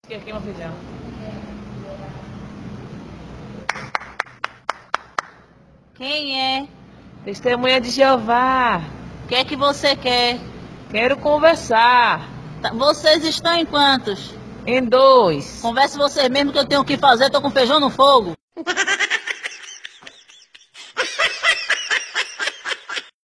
Aqui, meu feijão. Quem é? Testemunha de Jeová. O que é que você quer? Quero conversar. Vocês estão em quantos? Em 2. Converse vocês mesmo que eu tenho o que fazer, tô com feijão no fogo.